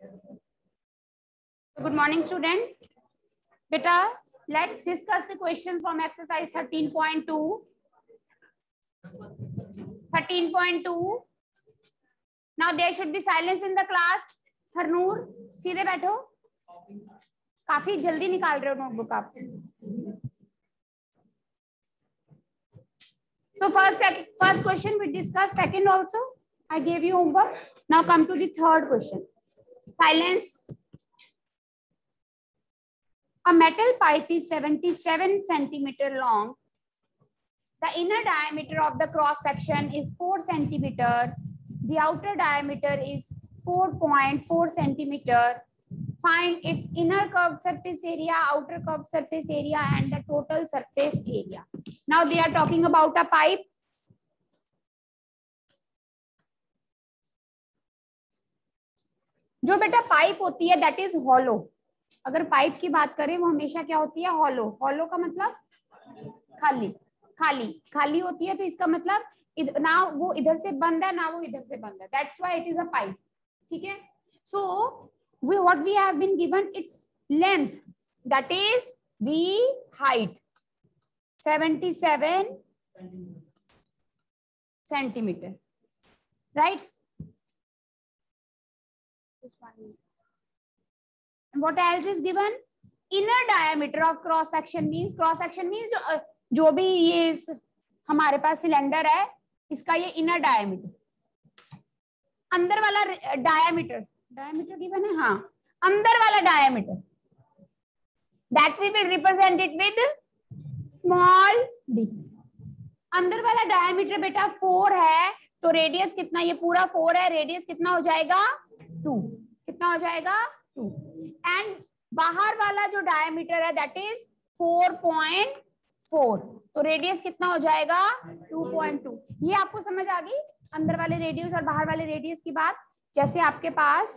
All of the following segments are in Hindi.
Good morning, students. Beta, let's discuss the questions from exercise 13.2. 13.2. Now there should be silence in the class. Harnoor, सीधे बैठो. काफी जल्दी निकाल रहे हो नोटबुक आप. So first question we discussed. Second also I gave you homework. Now come to the third question. Silence. A metal pipe is 77 centimeter long. The inner diameter of the cross section is 4 centimeter. The outer diameter is 4.4 centimeter. Find its inner curved surface area, outer curved surface area, and the total surface area. Now they are talking about a pipe. जो बेटा पाइप होती है that is hollow. अगर पाइप की बात करें वो हमेशा क्या होती है? hollow. hollow का मतलब खाली. खाली खाली होती है, तो इसका मतलब ना वो इधर से बंद है ना वो इधर से बंद है. That's why it is a pipe. ठीक है. So what we have been given its length, that is the height 77 centimeter, right? And what else is given? Inner diameter of cross section means जो भी ये हमारे पास सिलेंडर है इसका ये इनर डायमीटर. अंदर वाला डायमीटर गिवन है. हाँ, अंदर वाला diameter that we will represent it with small d. अंदर वाला डायमीटर बेटा 4 है, तो रेडियस कितना? ये पूरा 4 है, रेडियस कितना हो जाएगा? 2. कितना हो जाएगा? 2. एंड बाहर वाला जो डायमीटर है दैट इज 4.4, तो रेडियस कितना हो जाएगा? 2.2. ये आपको समझ आ गई अंदर वाले रेडियस और बाहर वाले रेडियस की बात. जैसे आपके पास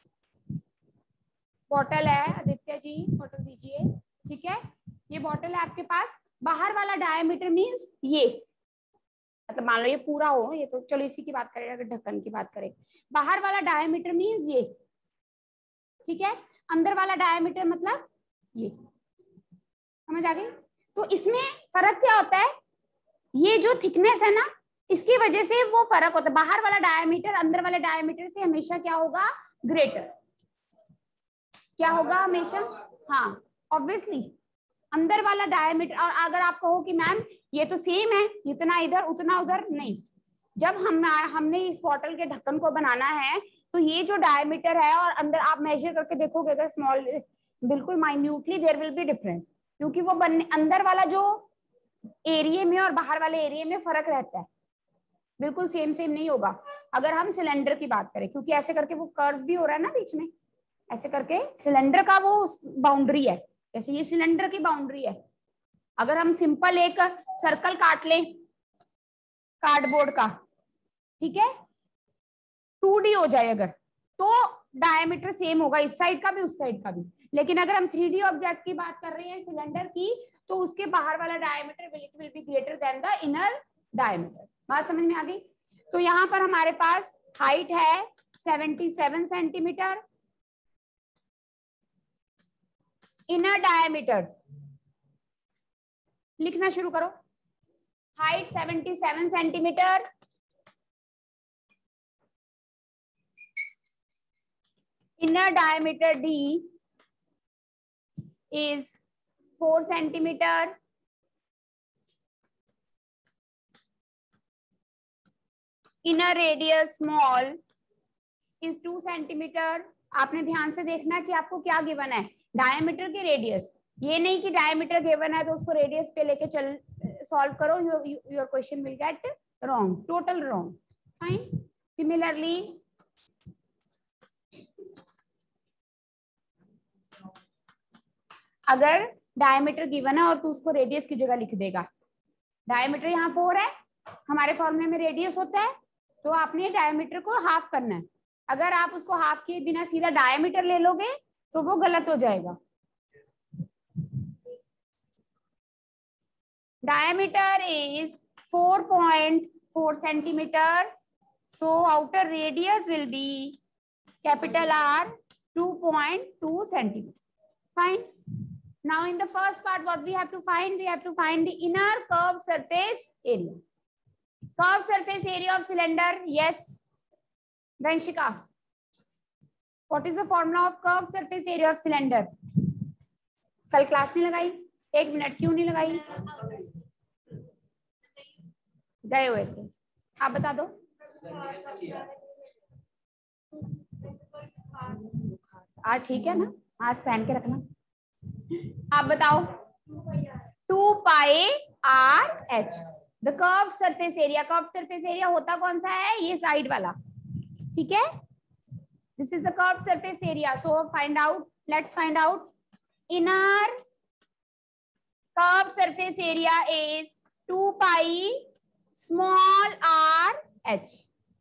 बॉटल है, आदित्य जी बॉटल दीजिए. ठीक है, ये बॉटल है आपके पास. बाहर वाला डायमीटर मींस ये, मतलब मान लो ये पूरा हो, ये तो चलो इसी की बात करें. अगर ढक्कन की बात करें, बाहर वाला डायमीटर मींस ये. ठीक है, अंदर वाला डायमीटर मतलब ये. समझ आ गई? तो इसमें फर्क क्या होता है? ये जो थिकनेस है ना, इसकी वजह से वो फर्क होता है. बाहर वाला डायमीटर अंदर वाले डायमीटर से हमेशा क्या होगा? ग्रेटर. क्या होगा हमेशा? हाँ, ऑब्वियसली अंदर वाला डायमीटर. और अगर आप कहो कि मैम ये तो सेम है, इतना इधर उतना उधर, नहीं. जब हमने इस बॉटल के ढक्कन को बनाना है तो ये जो डायमीटर है और अंदर आप मेजर करके देखोगे अगर स्मॉल, बिल्कुल minutely there will be difference, क्योंकि वो अंदर वाला जो एरिया में और बाहर वाले एरिया में फर्क रहता है. बिल्कुल सेम नहीं होगा. अगर हम सिलेंडर की बात करें, क्योंकि ऐसे करके वो कर्व भी हो रहा है ना बीच में, ऐसे करके सिलेंडर का वो बाउंड्री है. जैसे ये सिलेंडर की बाउंड्री है. अगर हम सिंपल एक सर्कल काट लें कार्डबोर्ड का, ठीक है, 2D हो जाए अगर, तो डायमीटर सेम होगा इस साइड का भी उस साइड का भी. लेकिन अगर हम 3D ऑब्जेक्ट की बात कर रहे हैं सिलेंडर की, तो उसके बाहर वाला diameter will be greater than the inner diameter. बात समझ में आ गई? तो यहाँ पर हमारे पास हाइट है 77 सेंटीमीटर. इनर डायमीटर लिखना शुरू करो. Height 77 centimetre. Inner diameter D is 4 centimeter. Inner radius small is 2 centimeter. आपने ध्यान से देखना कि आपको क्या गिवन है, डायमीटर की रेडियस. ये नहीं कि डायमीटर गिवन है तो उसको रेडियस पे लेके चल सॉल्व करो. Your question will get wrong, total wrong. Fine. Similarly अगर डायमीटर गिवन है और तू उसको रेडियस की जगह लिख देगा, डायमीटर यहाँ 4 है, हमारे फॉर्मूले में रेडियस होता है, तो आपने डायमीटर को हाफ करना है. अगर आप उसको हाफ किए बिना सीधा डायमीटर ले लोगे तो वो गलत हो जाएगा. Diameter is 4.4 centimeter. So outer radius will be capital R 2.2 centimeter. Fine. Now in the first part, what we have to find? We have to find the inner curved surface area. Curved surface area of cylinder. Yes, Vanshika. What is the formula of curved surface area of cylinder? कल क्लास नहीं लगाई? 1 मिनट क्यों नहीं लगाई? गए हुए थे, आप बता दो। आज ठीक है ना? आज पहन के रखना। आप बताओ। 2 pi r h the curved surface area. Curved surface area होता कौन सा है? ये साइड वाला, ठीक है? This is the curved surface area. So find out, let's find out. Inner curved surface area is 2 pi small r h.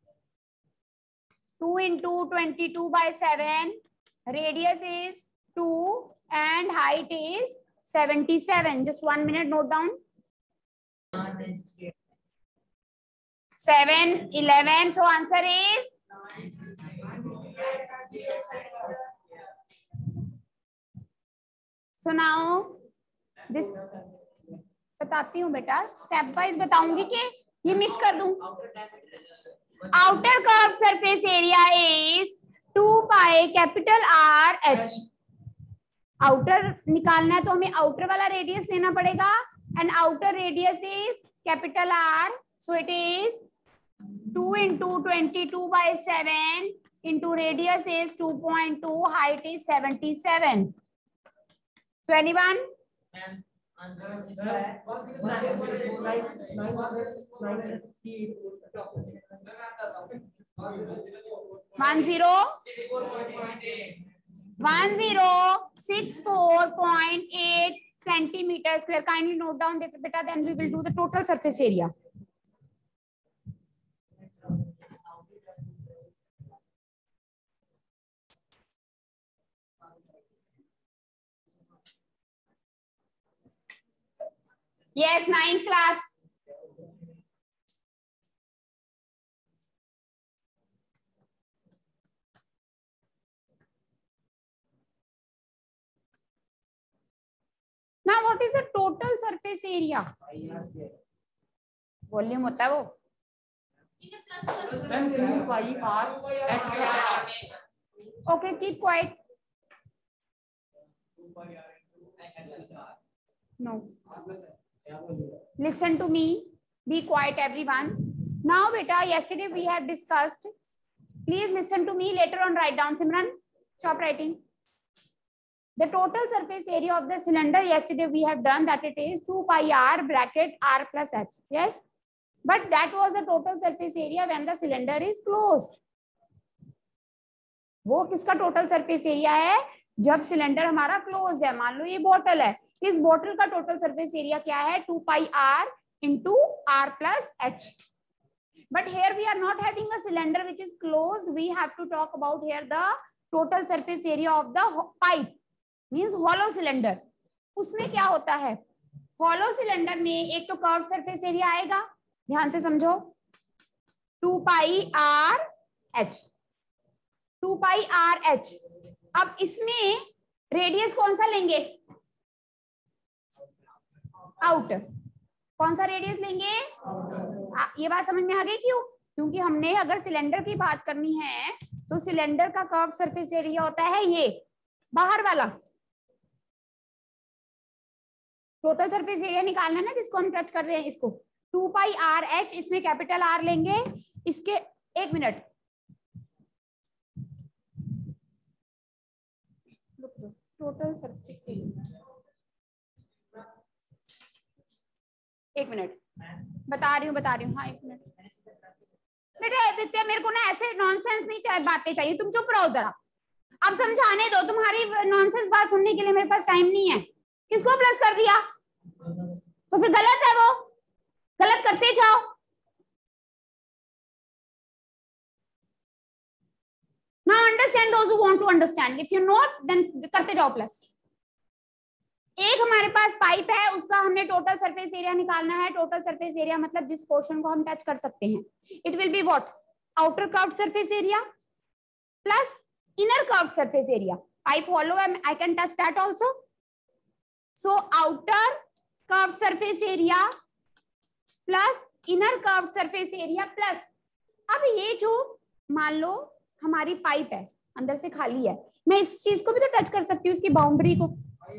2 into 22/7. Radius is 2 and height is 77. Just 1 minute, note down. 7, 11. So answer is so now this बताती हूँ बेटा, स्टेप वाइज बताऊंगी कि ये मिस कर दूं. Outer curve surface area is 2 pi capital r h. Outer निकालना है तो हमें आउटर वाला रेडियस लेना पड़ेगा and outer radius is capital r. So it is 2 into 22/7 into radius is 2.2, height is 77. So anyone? 1064.8 centimeter square. Kindly note down that beta, then we will do the total surface area. Yes, 9th class. Now what is the total surface area? Volume होता है वो. Okay, keep quiet. No. Listen to me. Be quiet, everyone. Now, beta, yesterday we have discussed. Please listen to me. Later on, write down. Simran, stop writing. The total surface area of the cylinder. Yesterday we have done that it is 2 pi r bracket r plus h. Yes, but that was the total surface area when the cylinder is closed. वो किसका टोटल सरफेस एरिया है? जब सिलेंडर हमारा क्लोज्ड है. मान लो ये बोतल है, इस बोतल का टोटल सरफेस एरिया क्या है? 2 पाई r into r plus h. But here we are not having a cylinder which is closed. We have to talk about here the total surface area of the pipe, means hollow cylinder. उसमें क्या होता है? hollow cylinder में एक तो कर्व सरफेस एरिया आएगा, ध्यान से समझो, 2 पाई r h. 2 पाई r h. अब इसमें रेडियस कौन सा लेंगे? आउटर. कौन सा रेडियस लेंगे? ये बात समझ में आ गई क्यों? क्योंकि हमने अगर सिलेंडर की बात करनी है तो सिलेंडर का कर्व सरफेस एरिया होता है ये बाहर वाला. टोटल सरफेस एरिया निकालना है ना जिसको हम टच कर रहे हैं, इसको 2 पाई आर एच. इसमें कैपिटल आर लेंगे. इसके 1 minute, total surface area 1 minute बता रही हूँ. हाँ 1 मिनट. बेटा आदित्य, मेरे को ना ऐसे नॉनसेंस नहीं चाहिए, बातें चाहिए. तुम चुप रहो जरा. अब समझाने दो. तुम्हारी नॉनसेंस बात सुनने के लिए मेरे पास टाइम नहीं है. किसको प्लस कर दिया? तो फिर गलत है, वो गलत करते जाओ. Now understand those who want to understand. If you not, then करते जाओ प्लस. एक हमारे पास पाइप है, उसका हमने टोटल सरफेस एरिया निकालना है. टोटल सरफेस एरिया मतलब जिस पोर्शन को हम टच कर सकते हैं. It will be what? Outer curved surface area plus inner curved surface area. Pipe hollow, I can touch that also. So outer curved surface area plus inner curved surface area plus, अब ये जो मान लो हमारी पाइप है अंदर से खाली है, मैं इस चीज को भी तो टच कर सकती हूँ, इसकी बाउंड्री को,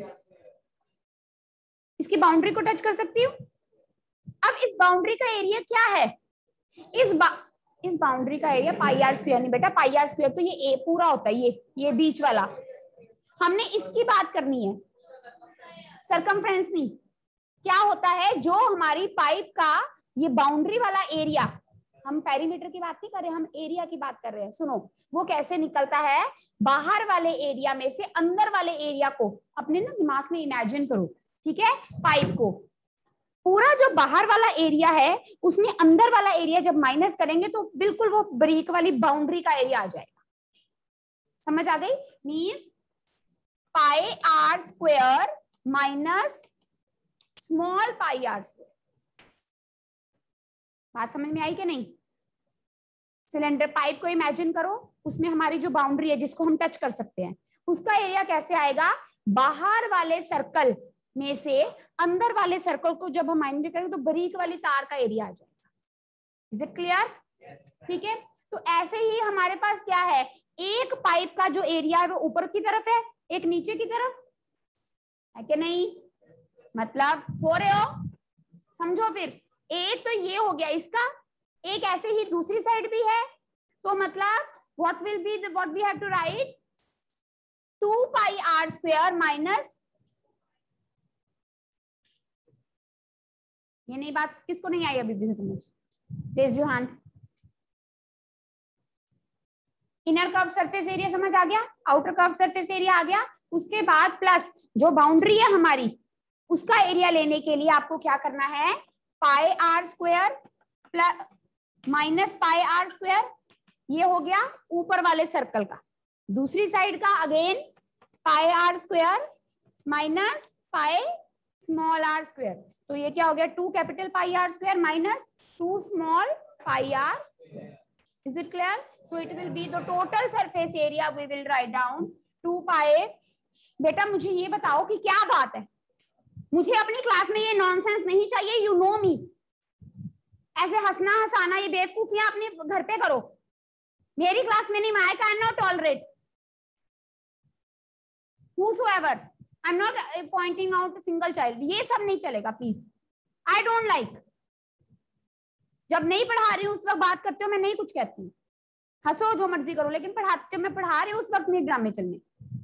इसकी बाउंड्री को टच कर सकती हूँ। अब इस बाउंड्री का एरिया क्या है, इस बाउंड्री का एरिया पाई आर स्क्वायर, नहीं बेटा पाई आर स्क्वायर तो ये पूरा होता है, ये बीच वाला, हमने इसकी बात करनी है, सरकमफ्रेंस नहीं। क्या होता है जो हमारी पाइप का ये बाउंड्री वाला एरिया, हम पेरीमीटर की बात नहीं कर रहे, हम एरिया की बात कर रहे हैं। सुनो वो कैसे निकलता है, बाहर वाले एरिया में से अंदर वाले एरिया को अपने ना दिमाग में इमेजिन करो, ठीक है। पाइप को पूरा जो बाहर वाला एरिया है उसमें अंदर वाला एरिया जब माइनस करेंगे तो बिल्कुल वो ब्रेक वाली बाउंड्री का एरिया आ जाएगा। समझ आ गई? Means pi r square minus small pi r square. बात समझ में आई कि नहीं? सिलेंडर पाइप को इमेजिन करो, उसमें हमारी जो बाउंड्री है जिसको हम टच कर सकते हैं, उसका एरिया कैसे आएगा, बाहर वाले सर्कल में से अंदर वाले सर्कल को जब हम माइनस करेंगे तो बारीक वाली तार का एरिया आ जाएगा। Is it clear? ठीक है। तो ऐसे ही हमारे पास क्या है, एक पाइप का जो एरिया है वो ऊपर की तरफ है, एक नीचे की तरफ है कि नहीं? मतलब हो रहे हो? समझो फिर, एक तो ये हो गया इसका, एक ऐसे ही दूसरी साइड भी है, तो मतलब what will be the, what we have to write 2 pi r square minus, ये नई बात किसको नहीं आई अभी भी समझ? Raise your hand. Inner curve surface area समझ आ गया, आउटर कर्व सरफेस एरिया आ गया, उसके बाद प्लस जो बाउंड्री है हमारी उसका एरिया लेने के लिए आपको क्या करना है, pi r square plus minus pi r square, ये हो गया ऊपर वाले सर्कल का, दूसरी साइड का again pi r square minus pi small r square, तो ये क्या हो गया 2 capital pi r square minus 2 small pi r square. Is it clear? So it will be the total surface area we will write down 2 pi। बेटा मुझे ये बताओ कि क्या बात है, मुझे अपनी क्लास में ये नॉनसेंस नहीं चाहिए, यू नो मी। ऐसे हंसना हंसाना ये बेवकूफियां अपने घर पे करो, मेरी क्लास में नहीं। I cannot tolerate whosoever, I'm not pointing out a single child, ये सब नहीं चलेगा प्लीज, I don't like। जब नहीं पढ़ा रही हूँ उस वक्त बात करते हो, मैं नहीं कुछ कहती हूँ, हंसो जो मर्जी करो, लेकिन जब मैं पढ़ा रही हूँ उस वक्त नहीं ड्रामे चलने।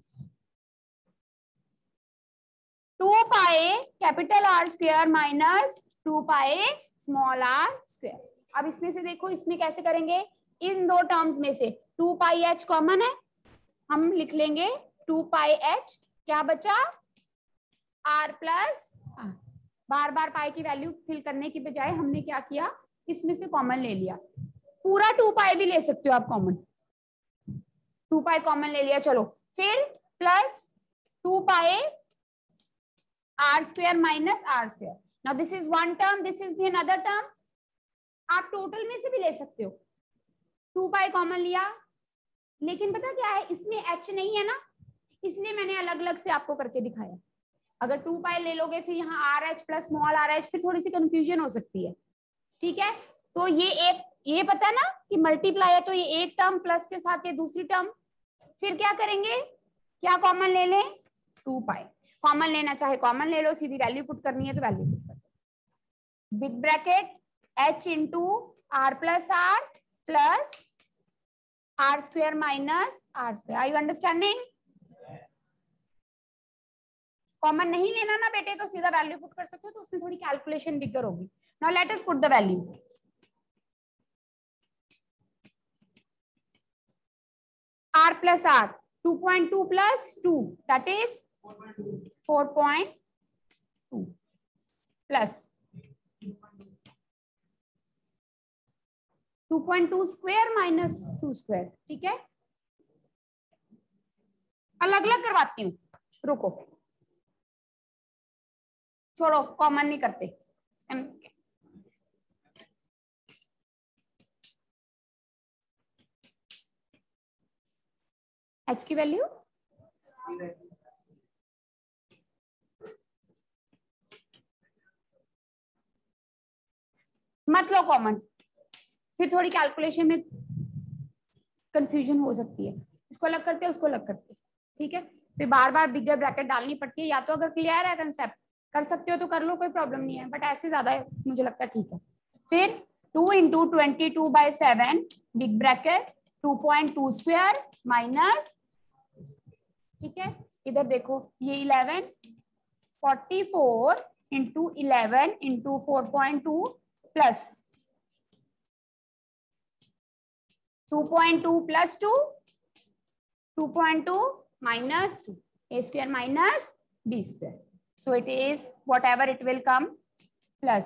2 pi capital r square minus 2 pi small r square. अब इसमें से देखो, इसमें कैसे करेंगे, इन दो टर्म्स में से 2 पाई एच कॉमन है, हम लिख लेंगे 2 पाई एच, क्या बचा आर प्लस, बार बार पाई की वैल्यू फिल करने की बजाय हमने क्या किया, इसमें से कॉमन ले लिया, पूरा 2 पाई भी ले सकते हो आप कॉमन, 2 पाई कॉमन ले लिया, चलो फिर plus 2 pi r square minus r square. Now this is one term, this is the another term, आप टोटल में से भी ले सकते हो, 2 पाई कॉमन लिया, लेकिन पता क्या है इसमें h नहीं है ना, इसलिए मैंने अलग अलग से आपको करके दिखाया। अगर 2 पाई ले लोगे फिर यहाँ r h plus small r h, फिर थोड़ी सी कंफ्यूजन हो सकती है, ठीक है। तो ये पता है ना कि मल्टीप्लाई है, तो ये एक टर्म प्लस के साथ ये दूसरी टर्म, फिर क्या करेंगे, क्या कॉमन ले लें, 2 पाई कॉमन लेना चाहे कॉमन ले लो, सीधी वैल्यू पुट करनी है तो वैल्यू पुट कर दो, big bracket h into r plus r square minus r square. Are you understanding? Common नहीं लेना ना बेटे तो सीधा वैल्यू पुट कर सकते हो, तो उसमें थोड़ी कैलकुलेशन बिगर होगी। Now let us put the value, r plus r 2.2 plus 2 that is 4.2 plus 2.2 square minus 2 square, ठीक है। अलग अलग करवाती हूँ, रुको छोड़ो कॉमन नहीं करते, h की वैल्यू मत लो कॉमन, फिर थोड़ी कैलकुलेशन में कंफ्यूजन हो सकती है। इसको अलग करते हैं, उसको अलग करते हैं, ठीक है। फिर बार बार बिगर ब्रैकेट डालनी पड़ती है, या तो अगर क्लियर है कंसेप्ट कर सकते हो तो कर लो, कोई प्रॉब्लम नहीं है, बट ऐसे ज्यादा मुझे लगता है ठीक है। फिर 2 into 22/7 big bracket 2.2 square minus, ठीक है। इधर देखो ये 11 44 into 11 into 4.2 plus 2.2 plus 2 2.2 minus 2 a square minus b square, so it is whatever it will come plus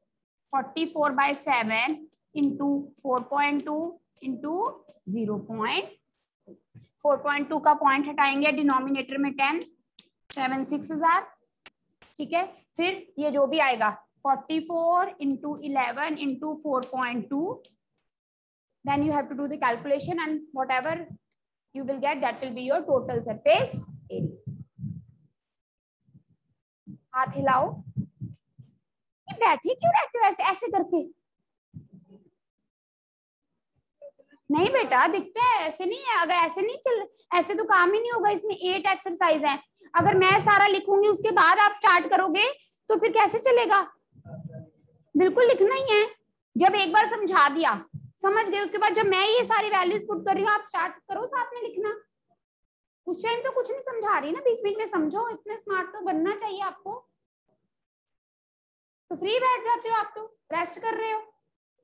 44/7 into 4.2 into 0.4.2 का पॉइंट हटाएंगे डिनोमिनेटर में 10 7 6,000, ठीक है। फिर ये जो भी आएगा 44 into 11 into 4.2, then you have to do the calculation and whatever you will get, that will be your total surface area. हाथ हिलाओ, ये बैठे क्यों रहते हो ऐसे ऐसे करके? नहीं बेटा दिखते हैं, ऐसे नहीं है, अगर ऐसे नहीं चल, ऐसे तो काम ही नहीं होगा। इसमें 8 एक्सरसाइज हैं, अगर मैं सारा लिखूंगी उसके बाद आप स्टार्ट करोगे तो फिर कैसे चलेगा? बिल्कुल लिखना ही है। जब एक बार समझा दिया समझ गए, उसके बाद जब मैं ये सारी वैल्यूज पुट कर रही हूँ आप स्टार्ट करो साथ में लिखना। उस टाइम तो कुछ नहीं समझा रही ना, बीच बीच में समझो, इतने स्मार्ट तो बनना चाहिए आपको। तो फ्री बैठ जाते हो आप, तो रेस्ट कर रहे हो।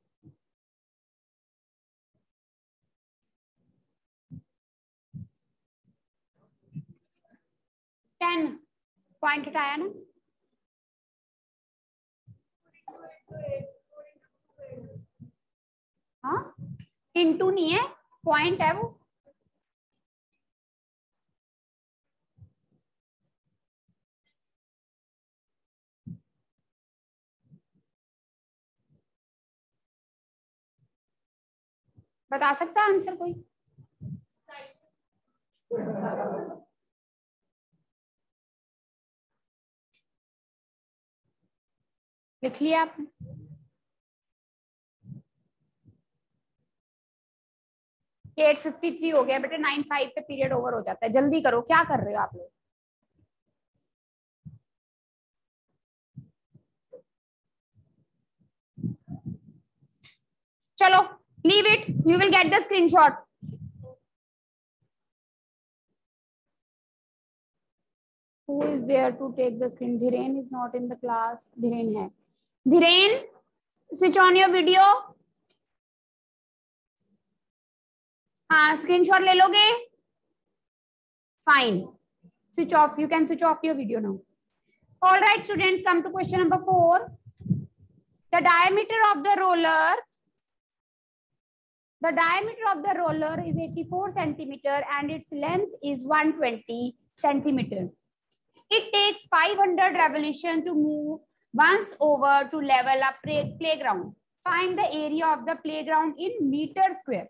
टेन पॉइंट हटाया ना, हाँ इंटू नहीं है, पॉइंट है वो। बता सकता है आंसर कोई? लिख लिया आपने? ये 8:53 हो गया बेटा, 9:05 पे पीरियड ओवर हो जाता है। जल्दी करो, क्या कर रहे हो आप लोग? चलो leave it, you will get the screenshot. Who is there to take the screen? Dhiren is not in the class. Dhiren है। Dhiren, switch on your video. हाँ स्क्रीनशॉट ले लोगे? Fine. Switch off. You can switch off your video now. All right, students, come to question number 4. The diameter of the roller. The diameter of the roller is 84 centimeter and its length is 120 centimeter. It takes 500 revolutions to move once over to level a playground. Find the area of the playground in meter square.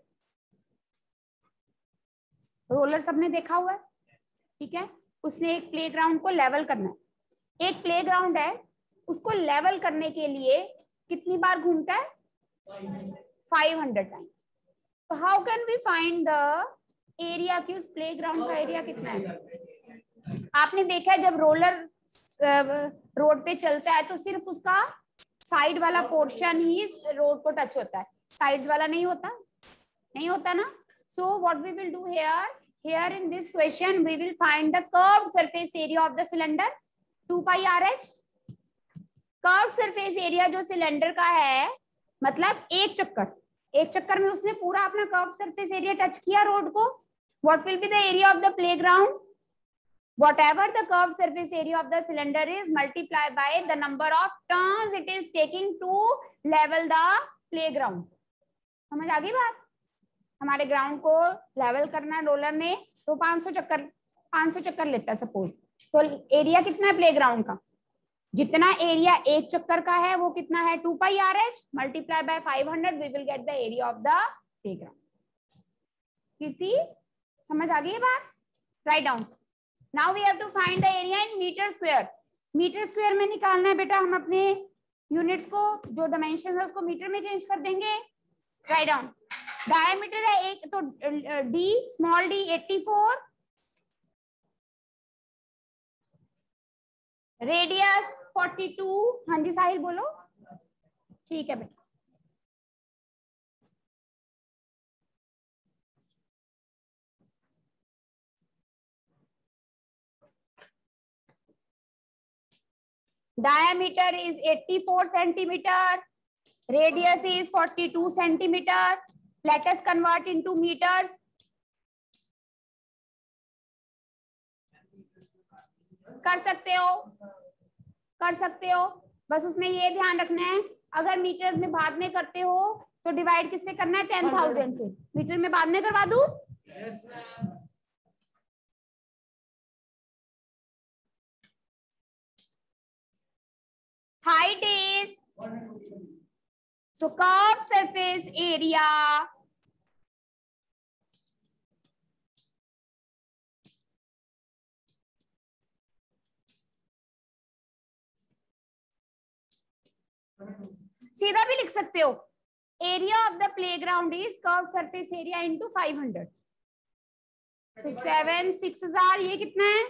Roller सबने देखा हुआ है, ठीक है। उसने एक प्लेग्राउंड को लेवल करना है। एक प्लेग्राउंड है, उसको लेवल करने के लिए कितनी बार घूमता है? 500 टाइम्स। तो how can we find the area की उस प्लेग्राउंड का एरिया कितना है? आपने देखा है जब रोलर रोड पे चलता है तो सिर्फ उसका साइड वाला पोर्शन ही रोड को टच होता है, साइड्स वाला नहीं होता, नहीं होता ना। So what we will do here in this question we will find the curved surface area of the cylinder 2 pi RH. Curve surface area जो सिलेंडर का है, मतलब एक चक्कर में उसने पूरा अपना कर्व सरफेस एरिया टच किया रोड को। What will be the area of the playground? whatever the curved surface area of the cylinder is multiplied by the number of turns it is taking to level the playground. समझ आ गई बात? हमारे ग्राउंड को लेवल करना रोलर ने तो 500 चक्कर लेता है सपोज, तो एरिया कितना है प्लेग्राउंड का? जितना एरिया एक चक्कर का है वो कितना है? 2 pi RH multiply by 500 we will get the area of the playground. कितनी समझ आ गई है बात? Write down. Now we have to find the area in meter square. Meter square में निकालना है बेटा, हम अपने यूनिट्स को, जो डायमेंशन है उसको मीटर में चेंज कर देंगे। Write down. डायमीटर है एक, तो डी स्मॉल डी 84, रेडियस 42। हाँ जी साहिल बोलो। ठीक है बेटा। Diameter is 84 centimeter. Radius is 42 centimeter. Let us convert into meters. कर सकते हो, कर सकते हो। बस उसमें ये ध्यान रखना है, अगर मीटर में बाद में करते हो तो डिवाइड किससे करना है? 10,000 से। मीटर में बाद में करवा दूं? Height is, so curved surface area सीधा भी लिख सकते हो, area of the playground is curved surface area into 500। so 7 6,000, ये कितना है?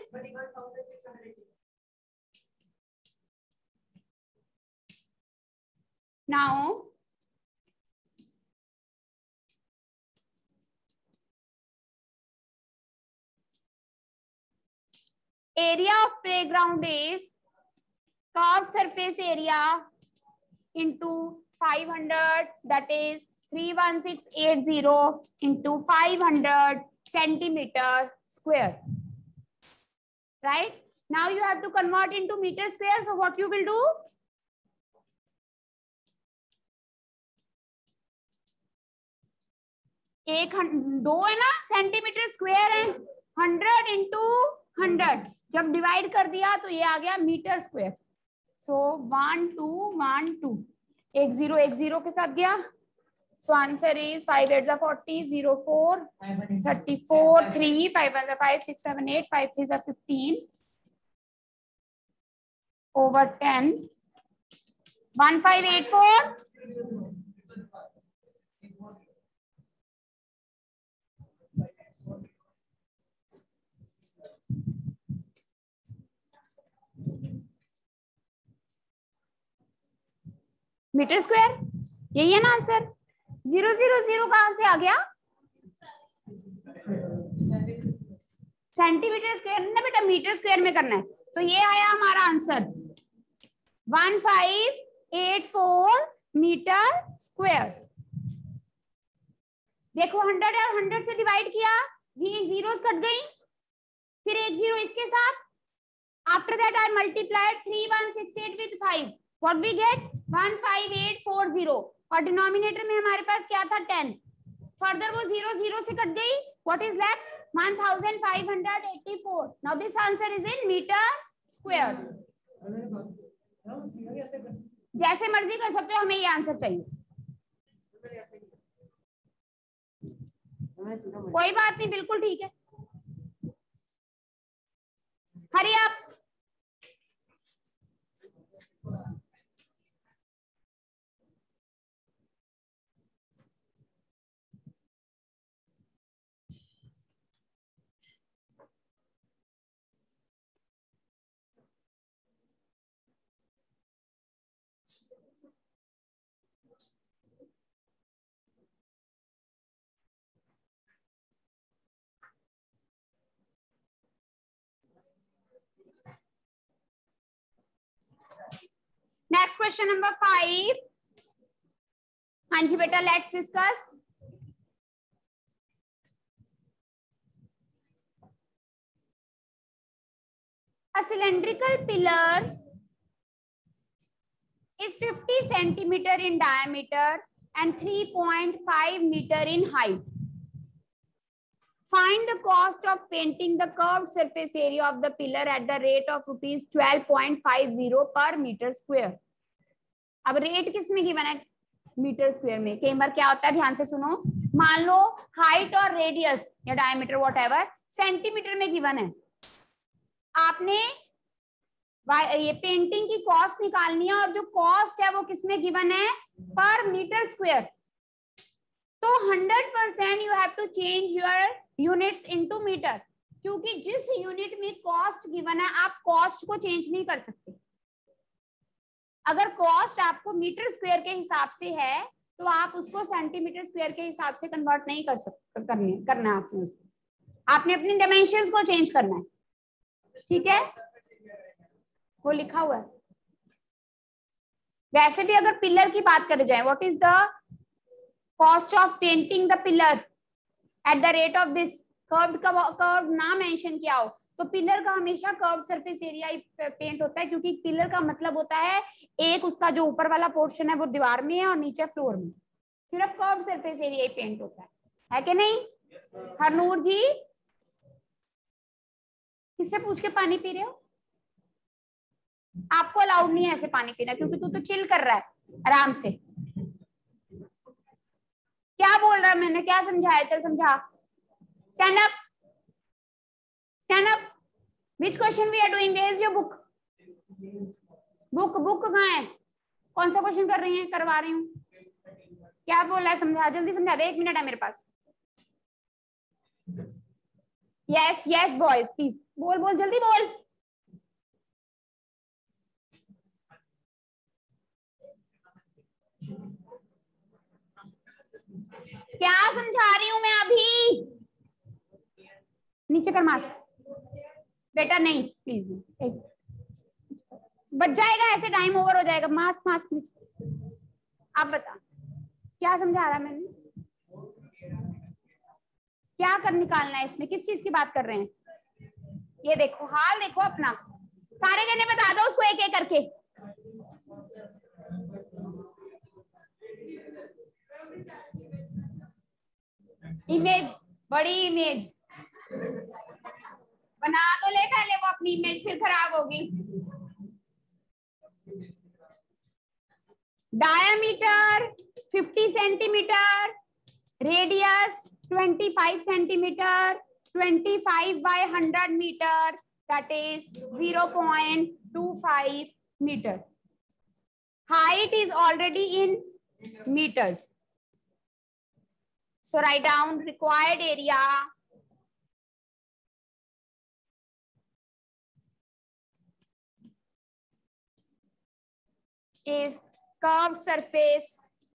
Now area of playground is curved surface area into 500, that is 31680 into 500 centimeter square. Right? Now you have to convert into meter square. So what you will do? एक दो है ना सेंटीमीटर स्क्वायर है, 100 इंटू 100, जब डिवाइड कर दिया तो ये आ गया मीटर स्क्वायर। सो 1 2 1 2, एक जीरो के साथ गया। So answer is 5 8 40, 0 4 34, 3 5 1 5 6 7 8, 5 3 15 over 10, 1584। Meter square यही है ना आंसर। 000 कहां से आ गया? सेंटीमीटर स्क्वायर ना बेटा, मीटर स्क्वायर में करना है। तो ये आया हमारा आंसर 1584 मीटर स्क्वायर। देखो 100 और 100 से डिवाइड किया, जीरोस कट गई, फिर एक जीरो इसके साथ। After that I multiplied 3168 with 5, what we get 15840, और डिनोमिनेटर में हमारे पास क्या था? 10। फर्दर वो जीरो से कट गई, what is left? 1584। Now this answer is in meter square. जैसे मर्जी कर सकते हो, हमें ये आंसर चाहिए। कोई बात नहीं, बिल्कुल ठीक है। हरी आप। Next question number 5। हाँ जी बेटा, let's discuss. A cylindrical pillar is 50 centimeter in diameter and 3.5 meter in height. Find the cost of painting the curved surface area of the pillar at the rate of rupees 12.50 per meter square. अब रेट किसमें गिवन है? मीटर स्क्वायर में। कई बार क्या होता है, ध्यान से सुनो, मान लो हाइट और रेडियस या डायमीटर व्हाटएवर सेंटीमीटर में गिवन है, आपने ये पेंटिंग की कॉस्ट निकालनी है और जो कॉस्ट है वो किसमें गिवन है, पर मीटर स्क्वायर। तो 100% you have to change your units into meter, क्योंकि जिस यूनिट में कॉस्ट गिवन है आप कॉस्ट को चेंज नहीं कर सकते। अगर कॉस्ट आपको मीटर स्क्वायर के हिसाब से है तो आप उसको सेंटीमीटर स्क्वायर के हिसाब से कन्वर्ट नहीं कर सकते, करना आपने उसको, आपने अपनी डायमेंशंस को चेंज करना है, ठीक है, वो लिखा हुआ है। वैसे भी अगर पिलर की बात करें जाए, what is the cost of painting the pillar at the rate of this, curve ना मेंशन किया हो तो पिलर का हमेशा कर्व सरफेस एरिया ही पेंट होता है, क्योंकि पिलर का मतलब होता है एक उसका जो ऊपर वाला पोर्शन है वो दीवार में है और नीचे फ्लोर में, सिर्फ कर्व सरफेस एरिया ही पेंट होता है कि नहीं? हरनूर जी, किससे पूछ के पानी पी रहे हो? आपको अलाउड नहीं है ऐसे पानी पीना, क्योंकि तू तो चिल कर रहा है आराम से। क्या बोल रहा है, मैंने क्या समझाया? चल समझा। Stand up, stand up. Which question we are doing? Where is your book? Book कहाँ है? कौन सा क्वेश्चन कर रही हैं? करवा रही हूँ। क्या बोल रहा है, समझा, जल्दी समझा दे, 1 मिनट है मेरे पास। यस यस बॉयज प्लीज, बोल बोल जल्दी बोल। क्या समझा रही हूं मैं अभी? नीचे कर मास्क बेटा, नहीं प्लीज नहीं, बच जाएगा, ऐसे टाइम ओवर हो जाएगा। मास्क मास्क नीचे। आप बता क्या समझा रहा मैंने? क्या कर निकालना है इसमें, किस चीज की बात कर रहे हैं? ये देखो हाल देखो अपना, सारे जने बता दो उसको एक एक करके। इमेज, बड़ी इमेज बना तो ले पहले, वो अपनी इमेज फिर खराब होगी। Diameter 50 centimeter, radius 25 centimeter, 25 by 100 meter, that is 0.25 meter. Height is already in meters. So write down required area is curved surface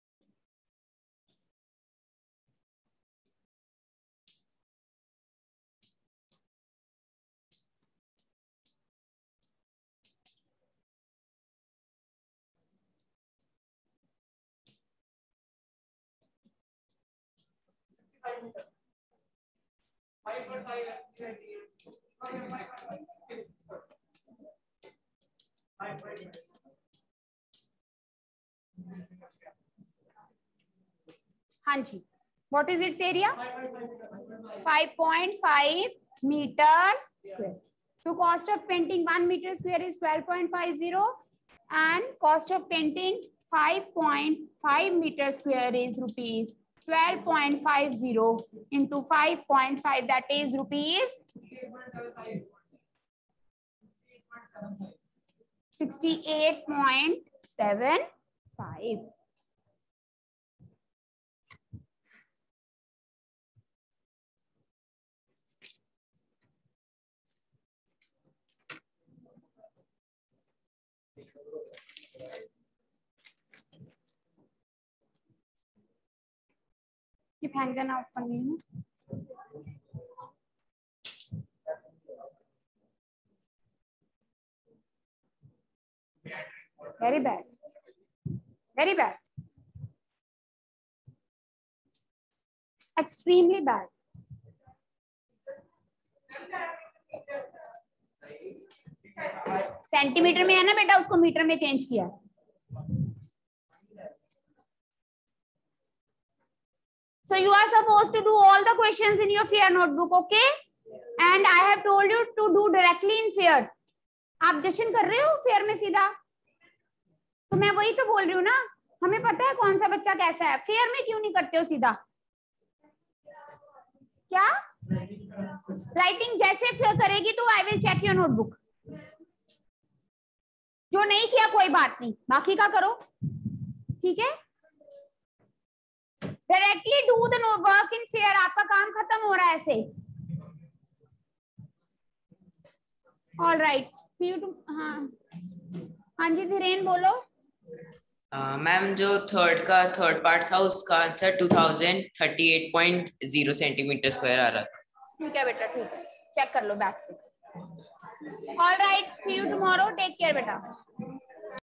हाँ जी, what is its area? 5.5 meter square. So cost of painting 1 meter square is 12.50 and cost of painting 5.5 meter square is rupees 12.50 into 5.5, that is rupees 68.75. ये फेंक देना ऊपर नहीं है। Very bad, very bad, extremely bad. Centimeter में है ना बेटा, उसको मीटर में चेंज किया। So you are supposed to do all the questions in your fair notebook, okay? And I have told you to do directly in fair. आप जश्न कर रहे हो फेयर में सीधा, तो मैं वही तो बोल रही हूँ ना, हमें पता है कौन सा बच्चा कैसा है। फेयर में क्यों नहीं करते हो सीधा? क्या राइटिंग जैसे करेगी तो I will check your notebook. जो नहीं किया कोई बात नहीं, बाकी का करो, ठीक है। Directly do the work in fair, आपका काम खत्म हो रहा है ऐसे। All right, see you too. हाँ हाँ जी धीरेन बोलो। मैम जो थर्ड पार्ट था उसका आंसर 2038.0 सेंटीमीटर स्क्वायर आ रहा था। ठीक है बेटा, ठीक है, चेक कर लो बैक से। All right, see you tomorrow, take care बेटा।